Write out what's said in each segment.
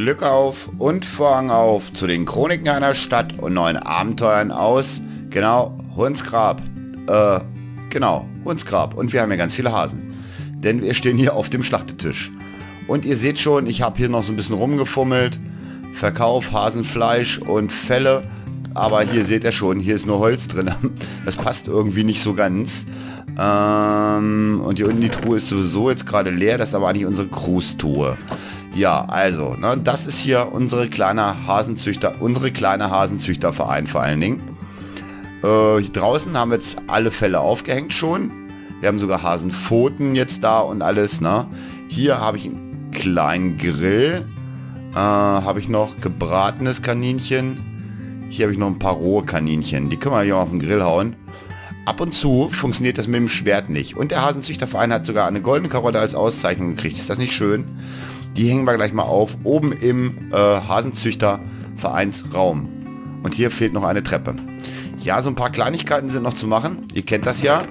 Glück auf und Vorhang auf zu den Chroniken einer Stadt und neuen Abenteuern aus, genau, Hundsgrab. Genau, Hundsgrab. Und wir haben hier ganz viele Hasen. Denn wir stehen hier auf dem Schlachtetisch. Und ihr seht schon, ich habe hier noch so ein bisschen rumgefummelt. Verkauf, Hasenfleisch und Felle. Aber hier seht ihr schon, hier ist nur Holz drin. Das passt irgendwie nicht so ganz. Und hier unten die Truhe ist sowieso jetzt gerade leer. Das ist aber eigentlich unsere Cruise-Truhe. Ja, also, ne, das ist hier unsere kleine Hasenzüchterverein vor allen Dingen. Hier draußen haben wir jetzt alle Felle aufgehängt schon. Wir haben sogar Hasenpfoten jetzt da und alles, ne. Hier habe ich einen kleinen Grill. Habe ich noch gebratenes Kaninchen. Hier habe ich noch ein paar rohe Kaninchen. Die können wir hier auf den Grill hauen. Ab und zu funktioniert das mit dem Schwert nicht. Und der Hasenzüchterverein hat sogar eine goldene Karotte als Auszeichnung gekriegt. Ist das nicht schön? Die hängen wir gleich mal auf, oben im Hasenzüchtervereinsraum. Und hier fehlt noch eine Treppe. Ja, so ein paar Kleinigkeiten sind noch zu machen. Ihr kennt das ja.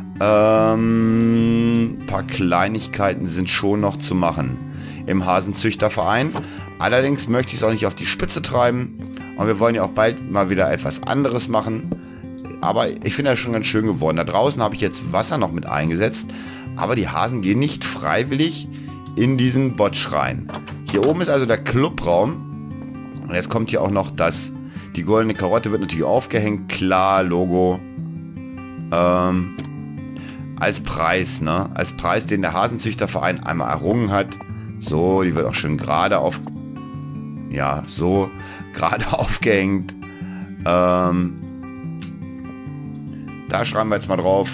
Ein paar Kleinigkeiten sind schon noch zu machen im Hasenzüchterverein. Allerdings möchte ich es auch nicht auf die Spitze treiben. Und wir wollen ja auch bald mal wieder etwas anderes machen. Aber ich finde das schon ganz schön geworden. Da draußen habe ich jetzt Wasser noch mit eingesetzt. Aber die Hasen gehen nicht freiwillig in diesen Botsch rein. Hier oben ist also der Clubraum. Und jetzt kommt hier auch noch das. Die goldene Karotte wird natürlich aufgehängt. Klar, Logo. Als Preis, ne? Als Preis, den der Hasenzüchterverein einmal errungen hat. So, die wird auch schön gerade auf... Ja, so gerade aufgehängt. Da schreiben wir jetzt mal drauf.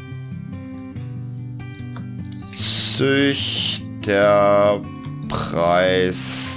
Züchterpreis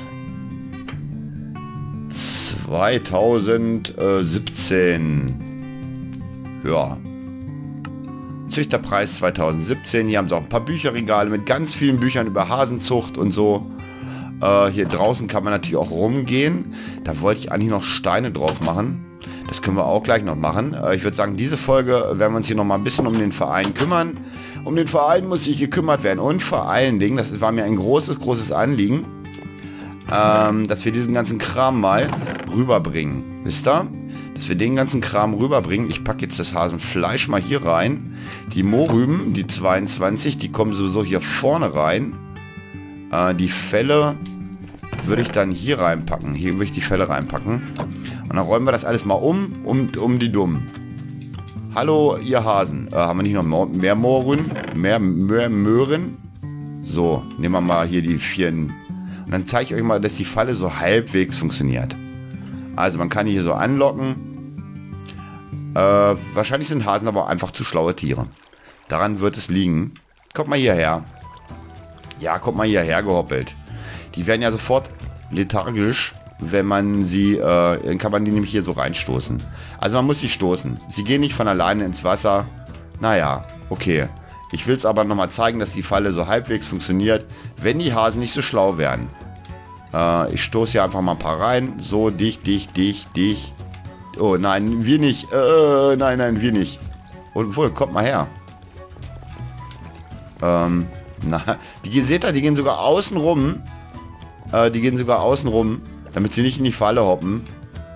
2017. Ja. Züchterpreis 2017. Hier haben sie auch ein paar Bücherregale mit ganz vielen Büchern über Hasenzucht und so. Hier draußen kann man natürlich auch rumgehen. Da wollte ich eigentlich noch Steine drauf machen. Das können wir auch gleich noch machen. Ich würde sagen, diese Folge werden wir uns hier noch mal ein bisschen um den Verein kümmern. Um den Verein muss sich gekümmert werden. Und vor allen Dingen, das war mir ein großes Anliegen, dass wir diesen ganzen Kram mal rüberbringen. Wisst ihr? Dass wir den ganzen Kram rüberbringen. Ich packe jetzt das Hasenfleisch mal hier rein. Die Mohrrüben, die 22, die kommen sowieso hier vorne rein. Die Felle würde ich dann hier reinpacken. Hier würde ich die Felle reinpacken. Und dann räumen wir das alles mal um die Dummen. Hallo, ihr Hasen. Haben wir nicht noch mehr Mohren? Mehr Möhren? So, nehmen wir mal hier die 4. Und dann zeige ich euch mal, dass die Falle so halbwegs funktioniert. Also man kann die hier so anlocken. Wahrscheinlich sind Hasen aber einfach zu schlaue Tiere. Daran wird es liegen. Kommt mal hierher. Ja, kommt mal hierher gehoppelt. Die werden ja sofort lethargisch, wenn man sie, dann kann man die nämlich hier so reinstoßen. Also man muss sie stoßen. Sie gehen nicht von alleine ins Wasser. Naja, okay. Ich will es aber nochmal zeigen, dass die Falle so halbwegs funktioniert, wenn die Hasen nicht so schlau werden. Ich stoße hier einfach mal ein paar rein. So, dich. Oh, nein, wir nicht. Nein, wir nicht. Und wohl, kommt mal her. Na, die seht ihr, die gehen sogar außen rum. Damit sie nicht in die Falle hoppen.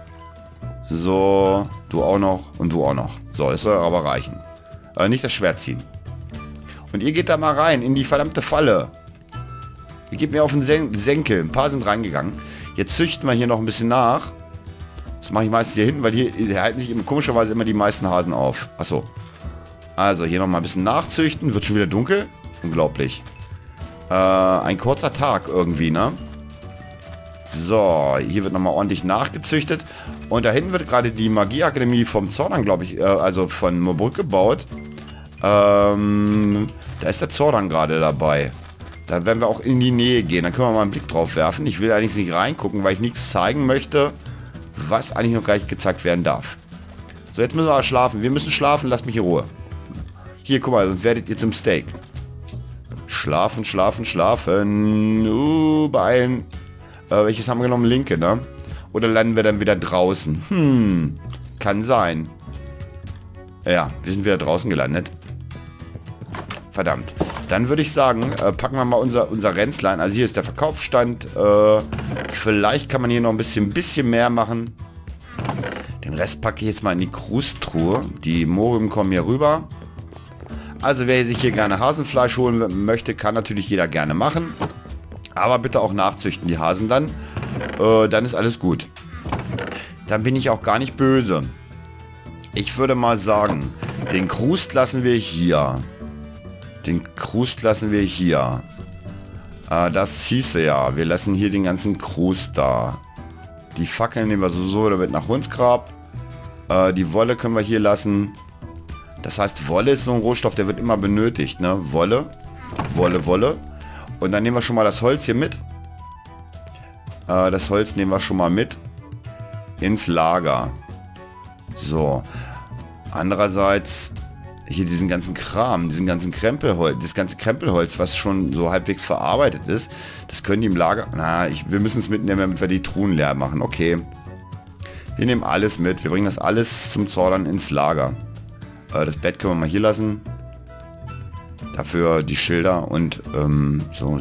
So, du auch noch und du auch noch. So, das soll aber reichen. Nicht das Schwert ziehen. Und ihr geht da mal rein in die verdammte Falle. Ihr gebt mir auf den Senkel. Ein paar sind reingegangen. Jetzt züchten wir hier noch ein bisschen nach. Das mache ich meistens hier hinten, weil hier halten sich komischerweise immer die meisten Hasen auf. Achso. Also hier noch mal ein bisschen nachzüchten. Wird schon wieder dunkel. Unglaublich. Ein kurzer Tag irgendwie, ne? So, hier wird nochmal ordentlich nachgezüchtet. Und da hinten wird gerade die Magieakademie vom Zordern, glaube ich, also von Moorbrück gebaut. Da ist der Zordern gerade dabei. Da werden wir auch in die Nähe gehen. Dann können wir mal einen Blick drauf werfen. Ich will allerdings nicht reingucken, weil ich nichts zeigen möchte, was eigentlich noch gar nicht gezeigt werden darf. So, jetzt müssen wir schlafen. Wir müssen schlafen, lasst mich in Ruhe. Hier, guck mal, sonst werdet ihr zum Steak. Schlafen. Beeilen. Welches haben wir genommen? Linke, ne? Oder landen wir dann wieder draußen? Kann sein. Ja, wir sind wieder draußen gelandet. Verdammt. Dann würde ich sagen, packen wir mal unser Ränzlein. Also hier ist der Verkaufsstand. Vielleicht kann man hier noch ein bisschen mehr machen. Den Rest packe ich jetzt mal in die Krustruhe. Die Mohren kommen hier rüber. Also wer sich hier gerne Hasenfleisch holen möchte, kann natürlich jeder gerne machen. Aber bitte auch nachzüchten, die Hasen dann. Dann ist alles gut. Dann bin ich auch gar nicht böse. Ich würde mal sagen, den Krust lassen wir hier. Den Krust lassen wir hier. Das hieße ja, wir lassen hier den ganzen Krust da. Die Fackeln nehmen wir so damit nach Hundsgrab. Die Wolle können wir hier lassen. Das heißt, Wolle ist so ein Rohstoff, der wird immer benötigt, ne? Wolle, Wolle, Wolle. Und dann nehmen wir schon mal das Holz hier mit. Das Holz nehmen wir schon mal mit ins Lager. So. Andererseits hier diesen ganzen Kram, diesen ganzen Krempelholz, das ganze Krempelholz, was schon so halbwegs verarbeitet ist, das können die im Lager... Na, wir müssen es mitnehmen, damit wir die Truhen leer machen. Okay. Wir nehmen alles mit. Wir bringen das alles zum Zordern ins Lager. Das Bett können wir mal hier lassen. Dafür die Schilder und so.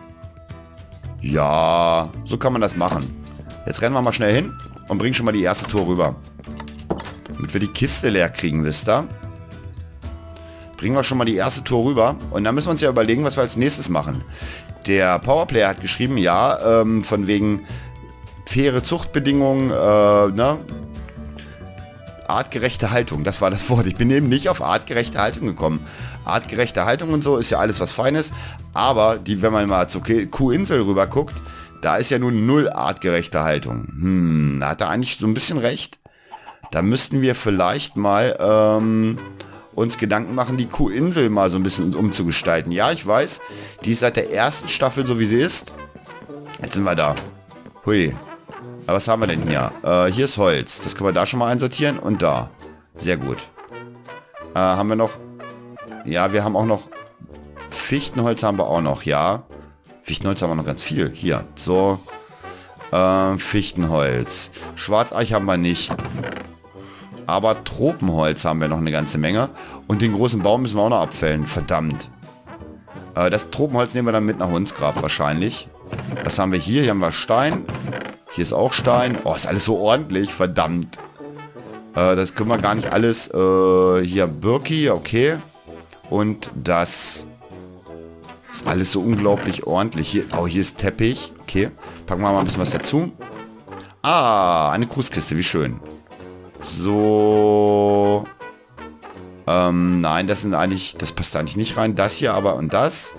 Ja, so kann man das machen. Jetzt rennen wir mal schnell hin und bringen schon mal die erste Tour rüber. Damit wir die Kiste leer kriegen, wisst ihr? Bringen wir schon mal die erste Tour rüber. Und dann müssen wir uns ja überlegen, was wir als nächstes machen. Der Powerplayer hat geschrieben, ja, von wegen faire Zuchtbedingungen, ne? Artgerechte Haltung, das war das Wort. Ich bin eben nicht auf artgerechte Haltung gekommen. Artgerechte Haltung und so ist ja alles was Feines. Aber wenn man mal zur Kuhinsel rüber guckt, da ist ja nun null artgerechte Haltung. Da hat er eigentlich so ein bisschen recht. Da müssten wir vielleicht mal uns Gedanken machen, die Kuhinsel mal so ein bisschen umzugestalten. Ja, ich weiß, die ist seit der ersten Staffel so wie sie ist. Jetzt sind wir da. Hui. Aber was haben wir denn hier? Hier ist Holz. Das können wir da schon mal einsortieren. Und da. Sehr gut. Haben wir noch... Ja, wir haben auch noch... Fichtenholz haben wir auch noch, ja. Fichtenholz haben wir noch ganz viel. Hier. So. Fichtenholz. Schwarzeich haben wir nicht. Aber Tropenholz haben wir noch eine ganze Menge. Und den großen Baum müssen wir auch noch abfällen. Verdammt. Das Tropenholz nehmen wir dann mit nach Hundsgrab wahrscheinlich. Was haben wir hier? Hier haben wir Stein. Hier ist auch Stein. Oh, ist alles so ordentlich. Verdammt. Das können wir gar nicht alles. Hier Birki, okay. Und das ist alles so unglaublich ordentlich. Hier, oh, hier ist Teppich. Okay. Packen wir mal ein bisschen was dazu. Ah, eine Krustkiste. Wie schön. So. Nein, das sind eigentlich... Das passt eigentlich nicht rein. Das hier aber und das.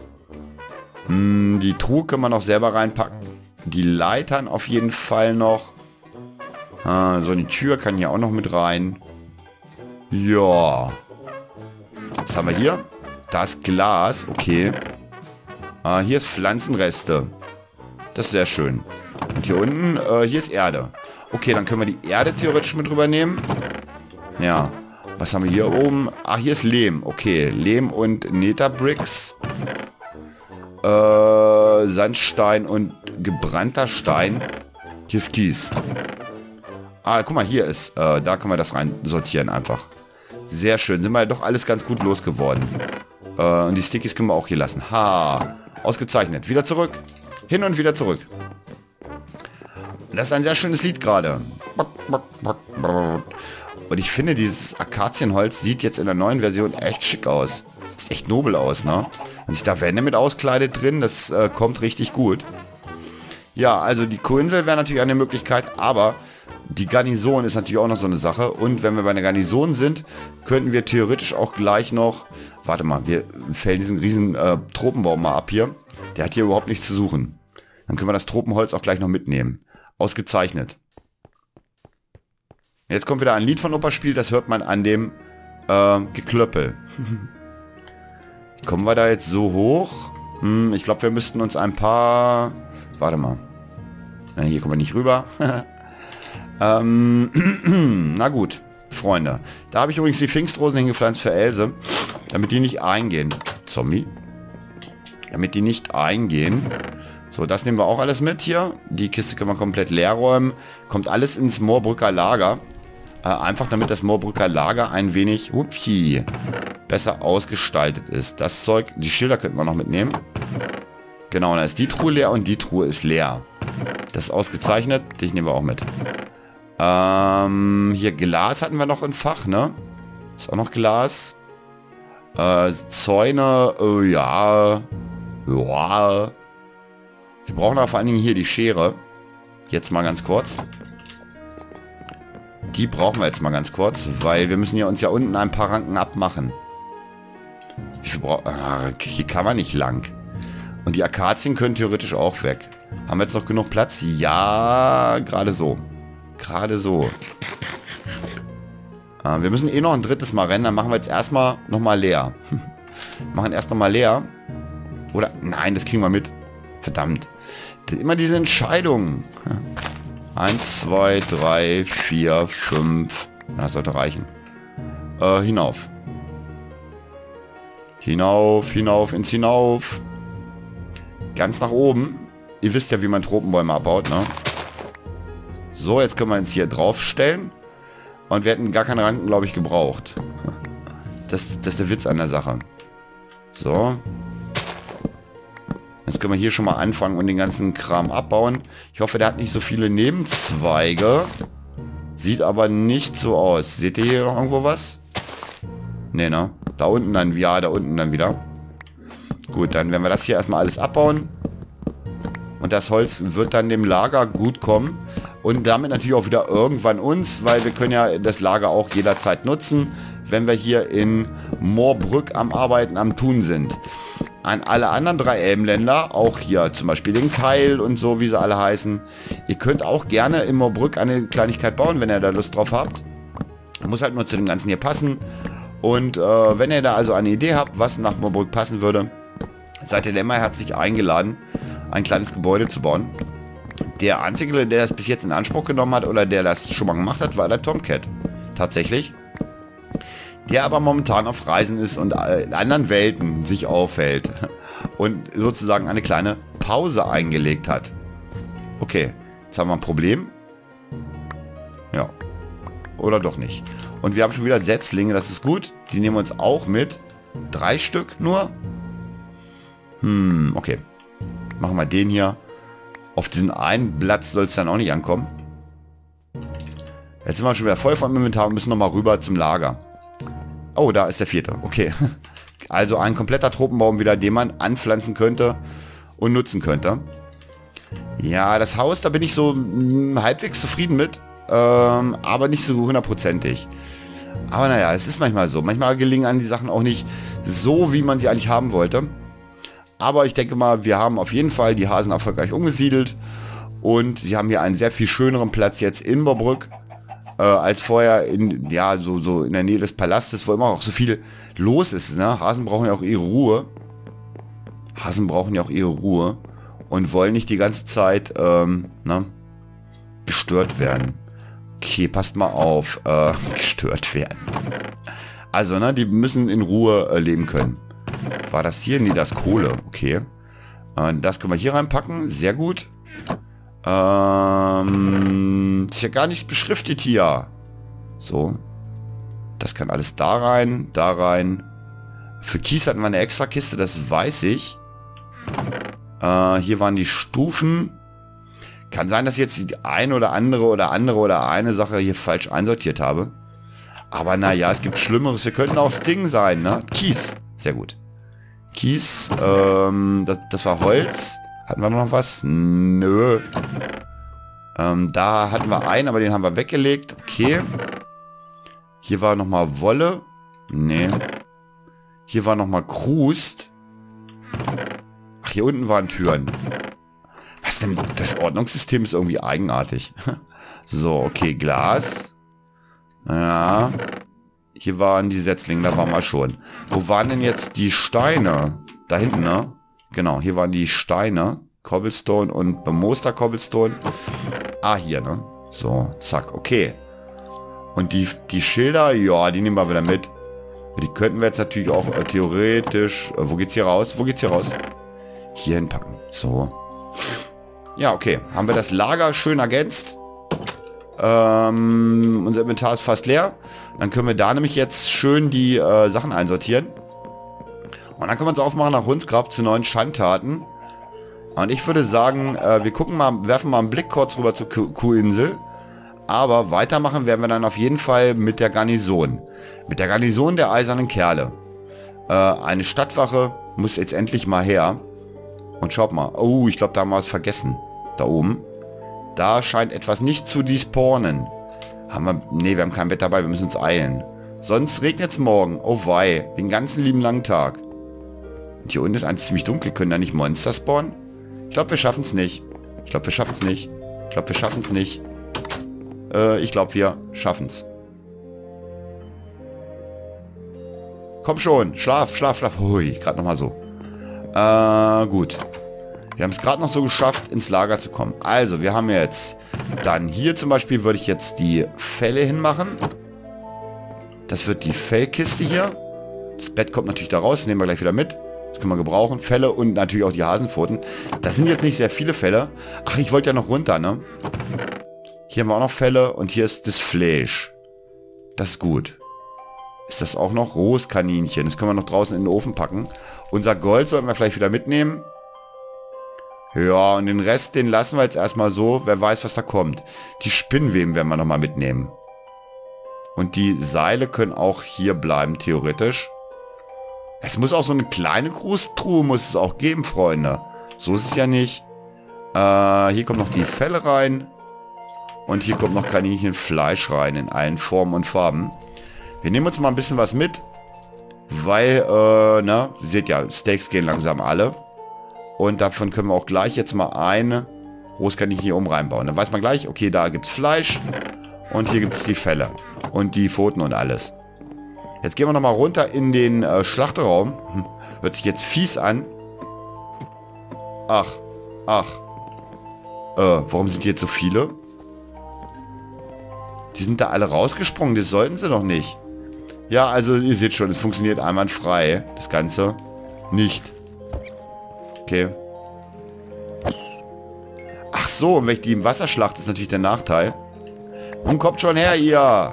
Die Truhe können wir noch selber reinpacken. Die Leitern auf jeden Fall noch. So, die Tür kann hier auch noch mit rein. Ja. Was haben wir hier? Da ist Glas. Okay. Hier ist Pflanzenreste. Das ist sehr schön. Und hier unten, hier ist Erde. Okay, dann können wir die Erde theoretisch mit rübernehmen. Ja. Was haben wir hier oben? Ach, hier ist Lehm. Okay, Lehm und Netherbricks. Sandstein und gebrannter Stein. Hier ist Kies. Ah, guck mal, hier ist. Da können wir das rein sortieren einfach. Sehr schön. Sind wir ja doch alles ganz gut losgeworden. Und die Stickies können wir auch hier lassen. Ha. Ausgezeichnet. Wieder zurück. Hin und wieder zurück. Das ist ein sehr schönes Lied gerade. Und ich finde, dieses Akazienholz sieht jetzt in der neuen Version echt schick aus. Sieht echt nobel aus, ne? Und sich da Wände mit auskleidet drin, das kommt richtig gut. Ja, also die Kuhinsel wäre natürlich eine Möglichkeit, aber die Garnison ist natürlich auch noch so eine Sache. Und wenn wir bei einer Garnison sind, könnten wir theoretisch auch gleich noch... Warte mal, wir fällen diesen riesen Tropenbaum mal ab hier. Der hat hier überhaupt nichts zu suchen. Dann können wir das Tropenholz auch gleich noch mitnehmen. Ausgezeichnet. Jetzt kommt wieder ein Lied von Opa spielt, das hört man an dem Geklöppel. Kommen wir da jetzt so hoch? Ich glaube, wir müssten uns ein paar... Warte mal. Ja, hier kommen wir nicht rüber. Na gut, Freunde. Da habe ich übrigens die Pfingstrosen hingepflanzt für Else. Damit die nicht eingehen. Zombie. Damit die nicht eingehen. So, das nehmen wir auch alles mit hier. Die Kiste können wir komplett leer räumen. Kommt alles ins Moorbrücker Lager. Einfach damit das Moorbrücker Lager ein wenig besser ausgestaltet ist. Das Zeug, die Schilder könnten wir noch mitnehmen. Genau, da ist die Truhe leer und die Truhe ist leer. Das ist ausgezeichnet. Dich nehmen wir auch mit. Hier Glas hatten wir noch im Fach, ne? Ist auch noch Glas. Zäune, ja. Ja. Wir brauchen aber vor allen Dingen hier die Schere. Jetzt mal ganz kurz. Die brauchen wir jetzt mal ganz kurz, weil wir müssen ja uns ja unten ein paar Ranken abmachen. Wie viel brauchen... hier kann man nicht lang. Und die Akazien können theoretisch auch weg. Haben wir jetzt noch genug Platz? Ja, gerade so. Gerade so. Wir müssen eh noch ein drittes Mal rennen. Dann machen wir jetzt erstmal nochmal leer. Machen erst nochmal leer. Oder... Nein, das kriegen wir mit. Verdammt. Immer diese Entscheidungen. 1, 2, 3, 4, 5. Das sollte reichen. Hinauf. Hinauf, hinauf, ins Hinauf. Ganz nach oben. Ihr wisst ja, wie man Tropenbäume abbaut, ne? So, jetzt können wir uns hier draufstellen. Und wir hätten gar keine Ranken, glaube ich, gebraucht. Das ist der Witz an der Sache. So. Jetzt können wir hier schon mal anfangen und den ganzen Kram abbauen. Ich hoffe, der hat nicht so viele Nebenzweige. Sieht aber nicht so aus. Seht ihr hier noch irgendwo was? Ne, ne? Da unten dann, ja, da unten dann wieder. Gut, dann werden wir das hier erstmal alles abbauen. Und das Holz wird dann dem Lager gut kommen. Und damit natürlich auch wieder irgendwann uns, weil wir können ja das Lager auch jederzeit nutzen, wenn wir hier in Moorbrück am Arbeiten, am Tun sind. An alle anderen 3 Elbenländer, auch hier zum Beispiel den Keil und so, wie sie alle heißen. Ihr könnt auch gerne in Moorbrück eine Kleinigkeit bauen, wenn ihr da Lust drauf habt. Muss halt nur zu dem Ganzen hier passen. Und wenn ihr da also eine Idee habt, was nach Moorbrück passen würde, seid ihr immer herzlich eingeladen, ein kleines Gebäude zu bauen. Der Einzige, der das bis jetzt in Anspruch genommen hat oder der das schon mal gemacht hat, war der Tomcat. Tatsächlich. Der aber momentan auf Reisen ist und in anderen Welten sich aufhält. Und sozusagen eine kleine Pause eingelegt hat. Okay, jetzt haben wir ein Problem. Ja. Oder doch nicht. Und wir haben schon wieder Setzlinge, das ist gut. Die nehmen wir uns auch mit. 3 Stück nur. Okay. Machen wir den hier. Auf diesen einen Blatt soll es dann auch nicht ankommen. Jetzt sind wir schon wieder voll vom Inventar und müssen nochmal rüber zum Lager. Oh, da ist der 4. Okay. Also ein kompletter Tropenbaum wieder, den man anpflanzen könnte und nutzen könnte. Ja, das Haus, da bin ich so halbwegs zufrieden mit. Aber nicht so 100%ig. Aber naja, es ist manchmal so. Manchmal gelingen an die Sachen auch nicht so, wie man sie eigentlich haben wollte. Aber ich denke mal, wir haben auf jeden Fall die Hasen erfolgreich umgesiedelt. Und sie haben hier einen sehr viel schöneren Platz jetzt in Moorbrück. Als vorher in, ja, so in der Nähe des Palastes, wo immer auch so viel los ist. Ne? Hasen brauchen ja auch ihre Ruhe. Hasen brauchen ja auch ihre Ruhe. Und wollen nicht die ganze Zeit gestört werden. Okay, passt mal auf. Gestört werden. Also, ne, die müssen in Ruhe leben können. War das hier? Nee, das Kohle. Okay. Das können wir hier reinpacken. Sehr gut. Ist ja gar nicht beschriftet hier. So. Das kann alles da rein, da rein. Für Kies hatten wir eine extra Kiste, das weiß ich. Hier waren die Stufen. Kann sein, dass ich jetzt die eine oder eine Sache hier falsch einsortiert habe. Aber naja, es gibt Schlimmeres. Wir könnten auch Sting sein, ne? Kies. Sehr gut. Kies, das war Holz. Hatten wir noch was? Nö. Da hatten wir einen, aber den haben wir weggelegt. Okay. Hier war nochmal Wolle. Nee. Hier war nochmal Krust. Ach, hier unten waren Türen. Was denn? Das Ordnungssystem ist irgendwie eigenartig. So, okay, Glas. Ja. Hier waren die Setzlinge, da waren wir schon. Wo waren denn jetzt die Steine? Da hinten, ne? Genau, hier waren die Steine. Cobblestone und bemooster Cobblestone. Ah, hier, ne? So, zack, okay. Und die Schilder, ja, die nehmen wir wieder mit. Die könnten wir jetzt natürlich auch theoretisch... wo geht's hier raus? Wo geht's hier raus? Hier hinpacken. So. Ja, okay. Haben wir das Lager schön ergänzt. Unser Inventar ist fast leer. Dann können wir da nämlich jetzt schön die Sachen einsortieren. Und dann können wir uns aufmachen nach Hundsgrab zu neuen Schandtaten. Und ich würde sagen, wir gucken mal, werfen mal einen Blick kurz rüber zur Kuhinsel. Aber weitermachen werden wir dann auf jeden Fall mit der Garnison. Mit der Garnison der Eisernen Kerle. Eine Stadtwache muss jetzt endlich mal her. Und schaut mal. Oh, ich glaube, da haben wir was vergessen. Da oben. Da scheint etwas nicht zu despawnen. Haben wir... Ne, wir haben kein Bett dabei. Wir müssen uns eilen. Sonst regnet es morgen. Oh wei. Den ganzen lieben langen Tag. Und hier unten ist eins ziemlich dunkel. Können da nicht Monster spawnen? Ich glaube, wir schaffen es nicht. Ich glaube, wir schaffen es nicht. Ich glaube, wir schaffen es nicht. Ich glaube, wir schaffen es. Komm schon. Schlaf, schlaf, schlaf. Hui, gerade nochmal so. Gut. Wir haben es gerade noch so geschafft, ins Lager zu kommen. Also, wir haben jetzt... Dann hier zum Beispiel würde ich jetzt die Felle hinmachen. Das wird die Fellkiste hier. Das Bett kommt natürlich da raus. Das nehmen wir gleich wieder mit. Das können wir gebrauchen. Felle und natürlich auch die Hasenpfoten. Das sind jetzt nicht sehr viele Felle. Ach, ich wollte ja noch runter, ne? Hier haben wir auch noch Felle. Und hier ist das Fleisch. Das ist gut. Ist das auch noch rohes Kaninchen? Das können wir noch draußen in den Ofen packen. Unser Gold sollten wir vielleicht wieder mitnehmen. Ja, und den Rest, den lassen wir jetzt erstmal so. Wer weiß, was da kommt. Die Spinnweben werden wir nochmal mitnehmen. Und die Seile können auch hier bleiben, theoretisch. Es muss auch so eine kleine Grußtruhe, muss es auch geben, Freunde. So ist es ja nicht. Hier kommt noch die Felle rein. Und hier kommt noch Kaninchenfleisch rein, in allen Formen und Farben. Wir nehmen uns mal ein bisschen was mit. Weil, ne, ihr seht ja, Steaks gehen langsam alle. Und davon können wir auch gleich jetzt mal eine Großkaninchen hier oben reinbauen. Dann weiß man gleich, okay, da gibt es Fleisch. Und hier gibt es die Felle. Und die Pfoten und alles. Jetzt gehen wir nochmal runter in den Schlachterraum. Hört sich jetzt fies an. Ach. Warum sind hier jetzt so viele? Die sind da alle rausgesprungen. Das sollten sie doch nicht. Ja, also ihr seht schon, es funktioniert einwandfrei. Das Ganze nicht. Okay. Ach so, und wenn ich die im Wasser schlachte, ist natürlich der Nachteil. Nun kommt schon her, ihr.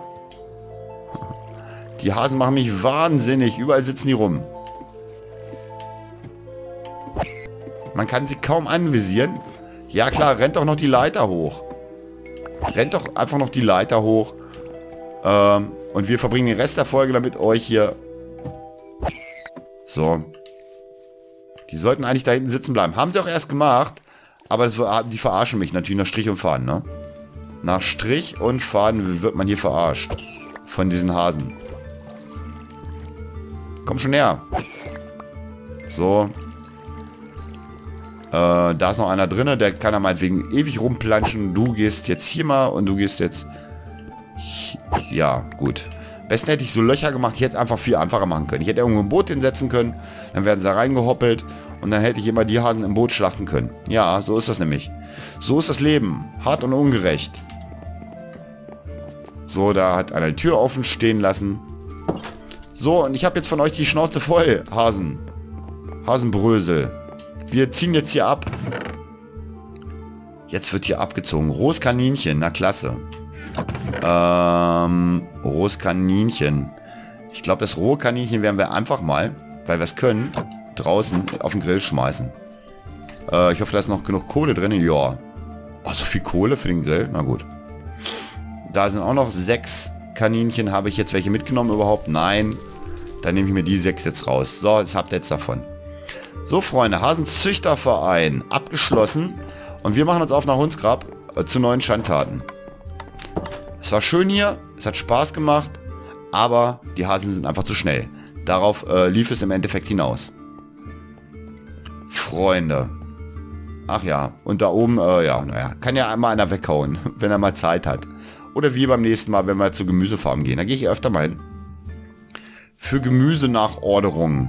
Die Hasen machen mich wahnsinnig. Überall sitzen die rum. Man kann sie kaum anvisieren. Ja klar, rennt doch noch die Leiter hoch. Rennt doch einfach noch die Leiter hoch. Und wir verbringen den Rest der Folge damit euch hier... So. Die sollten eigentlich da hinten sitzen bleiben. Haben sie auch erst gemacht. Aber die verarschen mich natürlich nach Strich und Faden, ne? Nach Strich und Faden wird man hier verarscht. Von diesen Hasen. Komm schon her. So. Da ist noch einer drin, der kann da meinetwegen ewig rumplanschen. Du gehst jetzt hier mal und du gehst jetzt... Ja, gut. Besten hätte ich so Löcher gemacht, ich hätte es einfach viel einfacher machen können. Ich hätte irgendwo ein Boot hinsetzen können, dann werden sie da reingehoppelt und dann hätte ich immer die Hasen im Boot schlachten können. Ja, so ist das nämlich. So ist das Leben. Hart und ungerecht. So, da hat einer die Tür offen stehen lassen. So, und ich habe jetzt von euch die Schnauze voll, Hasen. Hasenbrösel. Wir ziehen jetzt hier ab. Jetzt wird hier abgezogen. Rohes Kaninchen, na klasse. Rohes Kaninchen. Ich glaube, das rohe Kaninchen werden wir einfach mal, weil wir es können, draußen auf den Grill schmeißen. Ich hoffe, da ist noch genug Kohle drin. Ja. Oh, so viel Kohle für den Grill? Na gut. Da sind auch noch 6 Kaninchen. Habe ich jetzt welche mitgenommen überhaupt? Nein. Dann nehme ich mir die 6 jetzt raus. So, jetzt habt ihr jetzt davon. So, Freunde. Hasenzüchterverein. Abgeschlossen. Und wir machen uns auf nach Hundsgrab zu neuen Schandtaten. Es war schön hier. Es hat Spaß gemacht. Aber die Hasen sind einfach zu schnell. Darauf lief es im Endeffekt hinaus. Freunde. Ach ja. Und da oben, ja, naja. Kann ja einmal einer weghauen, wenn er mal Zeit hat. Oder wie beim nächsten Mal, wenn wir zur Gemüsefarm gehen. Da gehe ich öfter mal hin. Für Gemüse nach Orderung.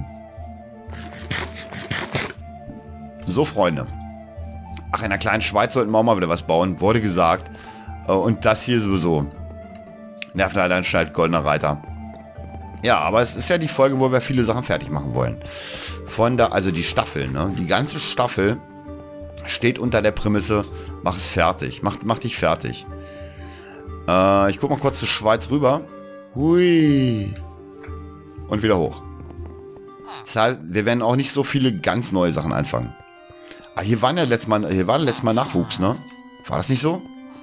So, Freunde. Ach, in der kleinen Schweiz sollten wir auch mal wieder was bauen. Wurde gesagt. Und das hier sowieso. Nervenanstalt, Goldener Reiter. Ja, aber es ist ja die Folge, wo wir viele Sachen fertig machen wollen. Von da, also die Staffel, ne? Die ganze Staffel steht unter der Prämisse, mach es fertig. Mach dich fertig. Ich guck mal kurz zur Schweiz rüber. Hui. Und wieder hoch. Deshalb, wir werden auch nicht so viele ganz neue Sachen anfangen. Ah, hier war letztes Mal Nachwuchs, ne? War das nicht so?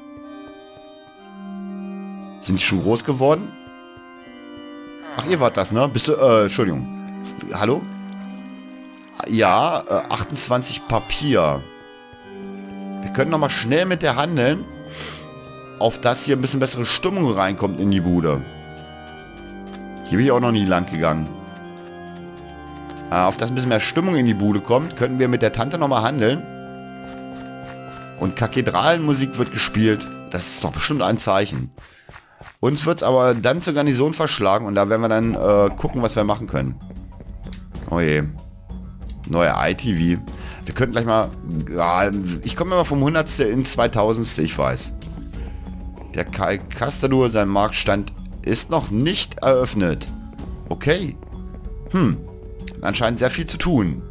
Sind die schon groß geworden? Ach, ihr wart das, ne? Bist du, Entschuldigung. Hallo? Ja, 28 Papier. Wir können noch mal schnell mit der handeln, auf das hier ein bisschen bessere Stimmung reinkommt in die Bude. Hier bin ich auch noch nie lang gegangen. Auf das ein bisschen mehr Stimmung in die Bude kommt, könnten wir mit der Tante noch mal handeln. Und Kathedralenmusik wird gespielt. Das ist doch bestimmt ein Zeichen. Uns wird es aber dann zur Garnison verschlagen und da werden wir dann gucken, was wir machen können. Oh je. Neue ITV. Wir könnten gleich mal... Ja, ich komme immer vom 100. ins 2000. Ich weiß. Der Kai Castadur, sein Marktstand ist noch nicht eröffnet. Okay. Anscheinend sehr viel zu tun.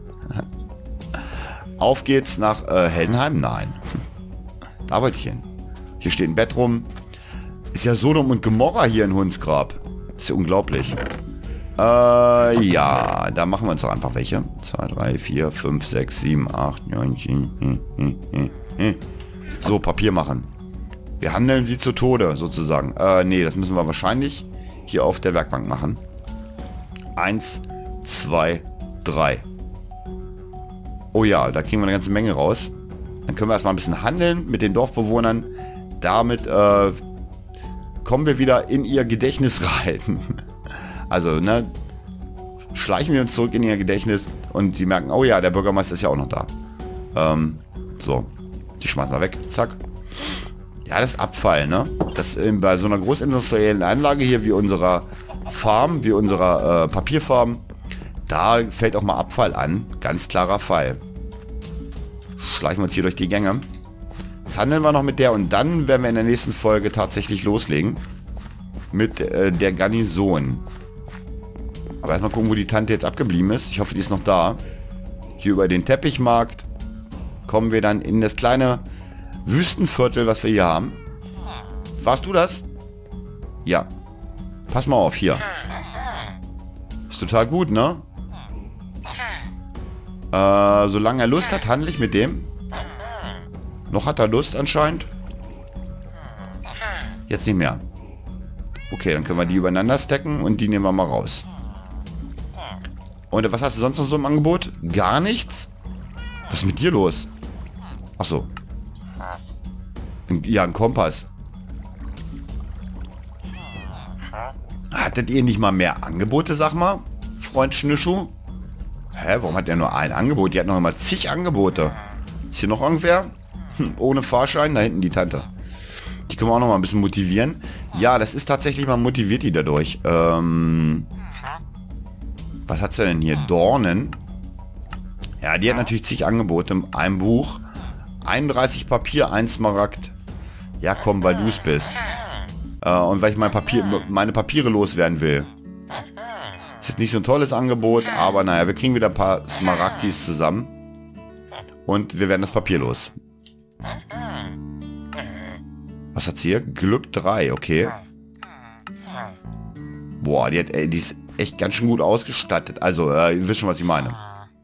Auf geht's nach Heldenheim? Nein. Da wollte ich hin. Hier steht ein Bett rum. Ist ja Sodom und Gomorra hier in Hundsgrab. Ist ja unglaublich. Ja, da machen wir uns doch einfach welche. 2, 3, 4, 5, 6, 7, 8, 9, so, Papier machen. Wir handeln sie zu Tode, sozusagen. Nee, das müssen wir wahrscheinlich hier auf der Werkbank machen. 1, 2, 3. Oh ja, da kriegen wir eine ganze Menge raus. Dann können wir erstmal ein bisschen handeln mit den Dorfbewohnern. Damit kommen wir wieder in ihr Gedächtnis rein. Also, ne, schleichen wir uns zurück in ihr Gedächtnis und sie merken, oh ja, der Bürgermeister ist ja auch noch da. So, die schmeißen wir weg. Zack. Ja, das ist Abfall, ne? Das bei so einer großindustriellen Anlage hier wie unserer Farm, wie unserer Papierfarm, da fällt auch mal Abfall an. Ganz klarer Fall. Schleichen wir uns hier durch die Gänge. Jetzt handeln wir noch mit der und dann werden wir in der nächsten Folge tatsächlich loslegen. Mit der Garnison. Aber erstmal gucken, wo die Tante jetzt abgeblieben ist. Ich hoffe, die ist noch da. Hier über den Teppichmarkt kommen wir dann in das kleine Wüstenviertel, was wir hier haben. Warst du das? Ja. Pass mal auf, hier. Ist total gut, ne? Solange er Lust hat, handle ich mit dem. Noch hat er Lust anscheinend. Jetzt nicht mehr. Okay, dann können wir die übereinander stacken und die nehmen wir mal raus. Und was hast du sonst noch so im Angebot? Gar nichts? Was ist mit dir los? Ach so. Ja, ein Kompass. Hattet ihr nicht mal mehr Angebote, sag mal? Freund Schnischu? Hä, warum hat der nur ein Angebot? Die hat noch immer zig Angebote. Ist hier noch irgendwer? Ohne Fahrschein? Da hinten die Tante. Die können wir auch noch mal ein bisschen motivieren. Ja, das ist tatsächlich, man motiviert die dadurch. Was hat sie denn hier? Dornen. Ja, die hat natürlich zig Angebote. Ein Buch. 31 Papier, 1 Smaragd. Ja, komm, weil du es bist. Und weil ich meine Papiere loswerden will. Ist jetzt nicht so ein tolles Angebot, aber naja, wir kriegen wieder ein paar Smaragdis zusammen. Und wir werden das Papier los. Was hat's hier? Glück 3, okay. Boah, die ist echt ganz schön gut ausgestattet. Also, ihr wisst schon, was ich meine.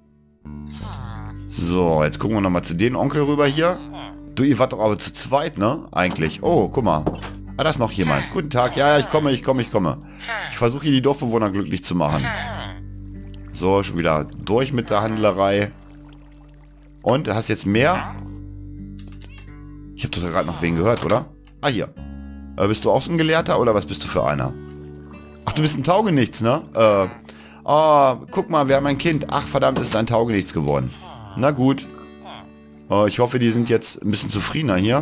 So, jetzt gucken wir nochmal zu den Onkel rüber hier. Du, ihr wart doch aber zu zweit, ne? Eigentlich. Oh, guck mal. Ah, da ist noch jemand. Guten Tag. Ja, ich komme. Ich versuche hier die Dorfbewohner glücklich zu machen. So, schon wieder durch mit der Handlerei. Und, hast jetzt mehr? Ich habe doch gerade noch wen gehört, oder? Ah, hier. Bist du auch so ein Gelehrter oder was bist du für einer? Ach, du bist ein Taugenichts, ne? Oh, guck mal, wir haben ein Kind. Ach, verdammt, es ist ein Taugenichts geworden. Na gut. Ich hoffe, die sind jetzt ein bisschen zufriedener hier.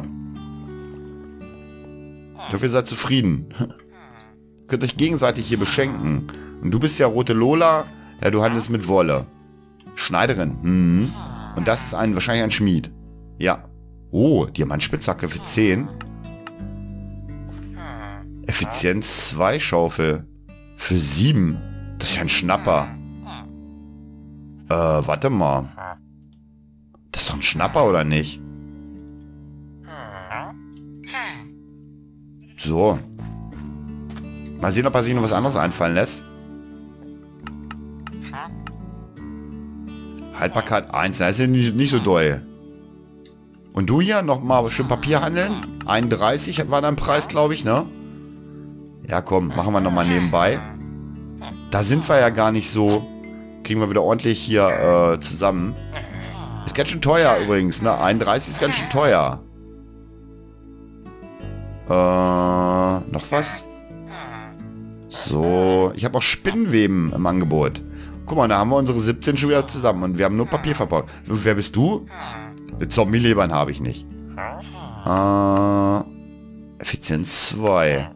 Ich hoffe, ihr seid zufrieden. Könnt euch gegenseitig hier beschenken. Und du bist ja Rote Lola. Ja, du handelst mit Wolle. Schneiderin. Mhm. Und das ist wahrscheinlich ein Schmied. Ja. Oh, Diamantspitzhacke für 10. Effizienz 2 Schaufel. Für 7. Das ist ja ein Schnapper. Warte mal. Das ist doch ein Schnapper, oder nicht? So. Mal sehen, ob er sich noch was anderes einfallen lässt. Haltbarkeit 1. Das ist nicht so doll. Und du hier nochmal schön Papier handeln. 31 war dein Preis, glaube ich, ne? Ja, komm, machen wir nochmal nebenbei. Da sind wir ja gar nicht so. Kriegen wir wieder ordentlich hier zusammen. Ist ganz schön teuer übrigens, ne? 31 ist ganz schön teuer. Noch was? So, ich habe auch Spinnenweben im Angebot. Guck mal, da haben wir unsere 17 schon wieder zusammen und wir haben nur Papier verbraucht. Wer bist du? Zombie-Lebern habe ich nicht. Effizienz 2.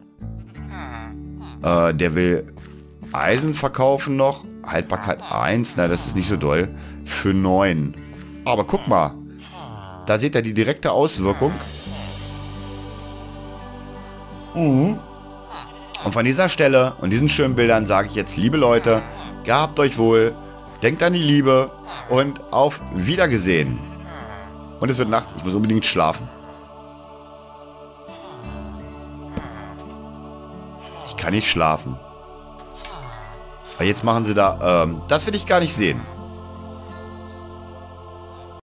Der will Eisen verkaufen noch. Haltbarkeit 1. Na, das ist nicht so doll. Für 9. Aber guck mal. Da seht ihr die direkte Auswirkung. Und von dieser Stelle und diesen schönen Bildern sage ich jetzt, liebe Leute, gehabt euch wohl, denkt an die Liebe und auf Wiedergesehen. Und es wird Nacht, ich muss unbedingt schlafen. Ich kann nicht schlafen. Aber jetzt machen sie da, das will ich gar nicht sehen.